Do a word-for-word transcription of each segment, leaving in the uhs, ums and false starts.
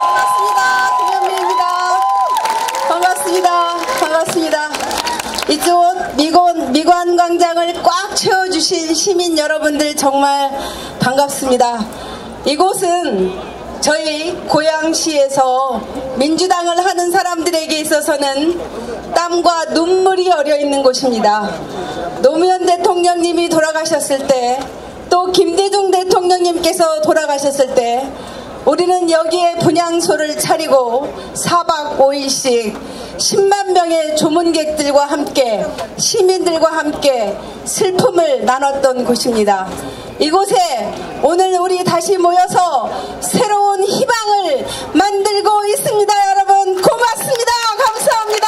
반갑습니다. 김현미입니다. 반갑습니다. 반갑습니다. 이쪽 미관, 미관광장을 꽉 채워주신 시민 여러분들 정말 반갑습니다. 이곳은 저희 고양시에서 민주당을 하는 사람들에게 있어서는 땀과 눈물이 어려 있는 곳입니다. 노무현 대통령님이 돌아가셨을 때, 또 김대중 대통령님께서 돌아가셨을 때 우리는 여기에 분향소를 차리고 사박 오일씩 십만 명의 조문객들과 함께, 시민들과 함께 슬픔을 나눴던 곳입니다. 이곳에 오늘 우리 다시 모여서 새로운 희망을 만들고 있습니다. 여러분 고맙습니다. 감사합니다.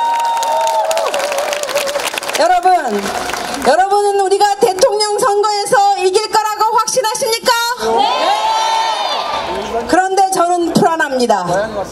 여러분, 여러분은 우리가 대통령 선거에서 이길 거라고 확신하십니까? 네! 그런데 저는 불안합니다.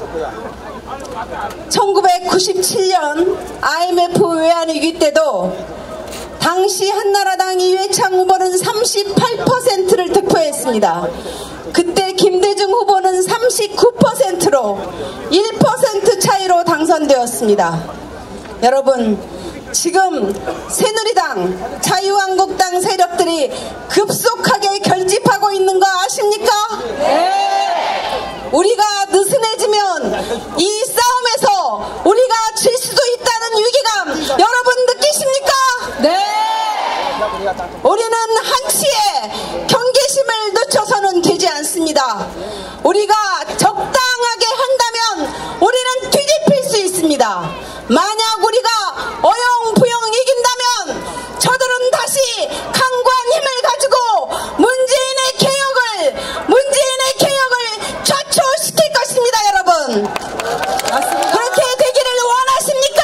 천구백구십칠 년 아이엠에프 외환위기 때도 당시 한나라당 이회창 후보는 삼십팔 퍼센트를 득표했습니다. 그때 김대중 후보는 삼십구 퍼센트로 일 퍼센트 차이로 당선되었습니다. 여러분, 지금 새누리당, 자유한국당 세력들이 급속하게 결집하고 있는 거 아십니까? 네! 우리가 느슨해지면 이 싸움에서 우리가 질 수도 있다는 위기감 여러분 느끼십니까? 네! 우리는 한치의 경계심을 늦춰서는 되지 않습니다. 우리가 적당하게 한다면 우리는 뒤집힐 수 있습니다. 만약 우리가 어영부영 이긴다면 저들은 다시 강구한 힘을 가지고 문재인의 개혁을 문재인의 개혁을 좌초시킬 것입니다. 여러분, 맞습니다. 그렇게 되기를 원하십니까?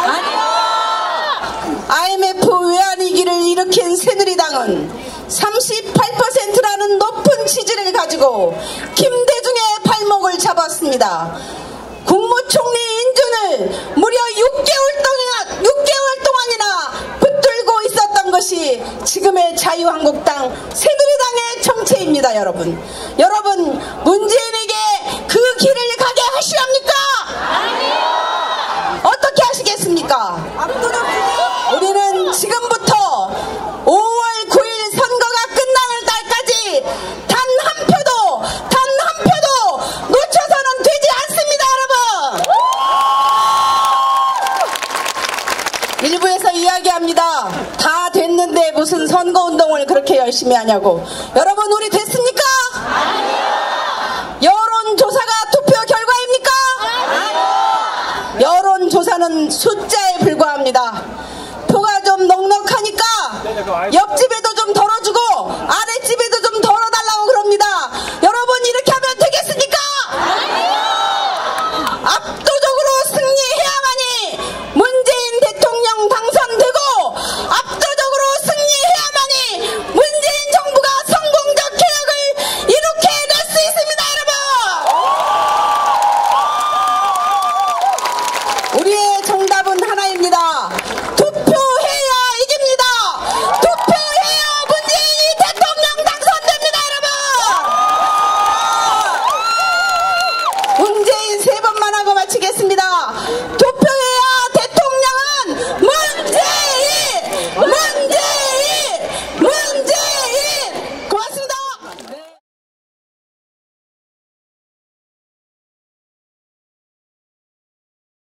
아니요. 아이엠에프 외환위기를 일으킨 새누리당은 삼십팔 퍼센트라는 높은 지지를 가지고 김대중의 발목을 잡았습니다. 국무총리 인준을 무려 육 개월 동안, 육 개월 동안이나 붙들고 있었던 것이 지금의 자유한국당 새누리당의 정체입니다. 여러분, 여러분 문재인에게 그 길을 가게 하시렵니까? 아니요. 어떻게 하시겠습니까? 우리는 지금부터 오월 구일 선거가 끝나는 날까지 단 한 표도 단 한 표도 놓쳐서는 되지 않습니다. 여러분, 일부에서 이야기합니다. 다 됐는데 무슨 선거운동을 그렇게 열심히 하냐고. 여러분, 우리 됐습니까?